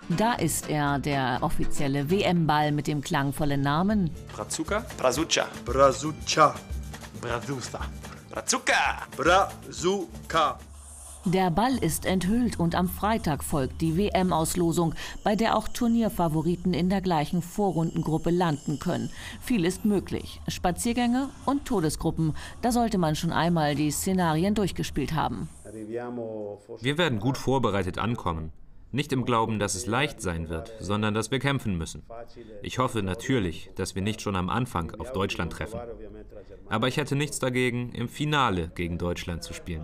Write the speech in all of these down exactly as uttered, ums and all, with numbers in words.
Da ist er, der offizielle W M-Ball mit dem klangvollen Namen Brazuca, Brazuca, Brazuca, Brazusta, Brazuca, Brazuca. Der Ball ist enthüllt und am Freitag folgt die W M-Auslosung, bei der auch Turnierfavoriten in der gleichen Vorrundengruppe landen können. Viel ist möglich. Spaziergänge und Todesgruppen. Da sollte man schon einmal die Szenarien durchgespielt haben. Wir werden gut vorbereitet ankommen. Nicht im Glauben, dass es leicht sein wird, sondern dass wir kämpfen müssen. Ich hoffe natürlich, dass wir nicht schon am Anfang auf Deutschland treffen. Aber ich hätte nichts dagegen, im Finale gegen Deutschland zu spielen.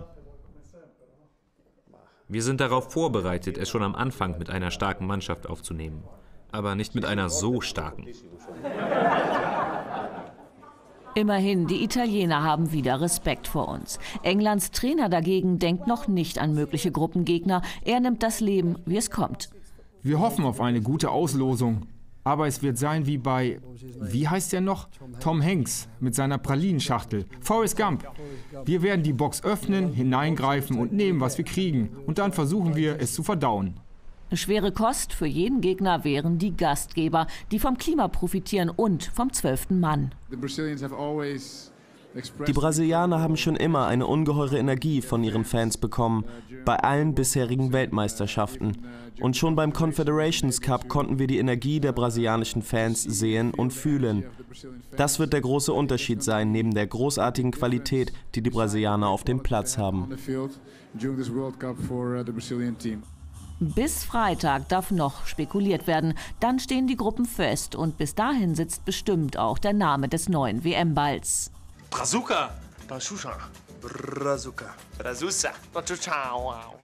Wir sind darauf vorbereitet, es schon am Anfang mit einer starken Mannschaft aufzunehmen. Aber nicht mit einer so starken. Immerhin, die Italiener haben wieder Respekt vor uns. Englands Trainer dagegen denkt noch nicht an mögliche Gruppengegner. Er nimmt das Leben, wie es kommt. Wir hoffen auf eine gute Auslosung. Aber es wird sein wie bei, wie heißt der noch? Tom Hanks mit seiner Pralinenschachtel. Forrest Gump. Wir werden die Box öffnen, hineingreifen und nehmen, was wir kriegen. Und dann versuchen wir, es zu verdauen. Schwere Kost für jeden Gegner wären die Gastgeber, die vom Klima profitieren und vom zwölften Mann. Die Brasilianer haben schon immer eine ungeheure Energie von ihren Fans bekommen, bei allen bisherigen Weltmeisterschaften. Und schon beim Confederations Cup konnten wir die Energie der brasilianischen Fans sehen und fühlen. Das wird der große Unterschied sein, neben der großartigen Qualität, die die Brasilianer auf dem Platz haben. Bis Freitag darf noch spekuliert werden. Dann stehen die Gruppen fest und bis dahin sitzt bestimmt auch der Name des neuen W M-Balls. Brazuca, Brazuca, Brazuca, Brazuca, Brazuca.